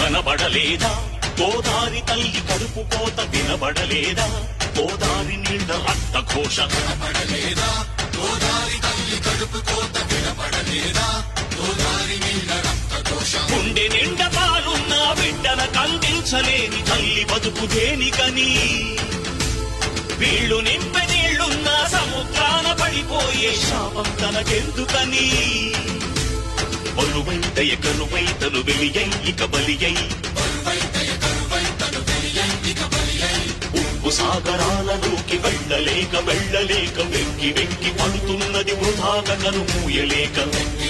కనబడలేదా గోదారి తల్లి కడుపు కోత వినబడలేదా గోదారి నీళ్ల రక్త ఘోష కనబడలేదా గోదారి తల్లి కడుపు కోత వినబడలేదా గోదారి నీళ్ల రక్త ఘోష గుండె నిండా పాలున్న బిడ్డన కందించలేని తల్లి బతుకు దేనికని వీళ్ళు నింపె నీళ్లున్న సముద్రాన పడిపోయే శాపం తనకెందుకని బలువైతయ కరువైతను వెలియై ఇక బలియై ఉప్పు సాగరాలలోకి వెళ్ళలేక వెక్కి వెక్కి పడుతున్నది వృధాగా కను మూయలేక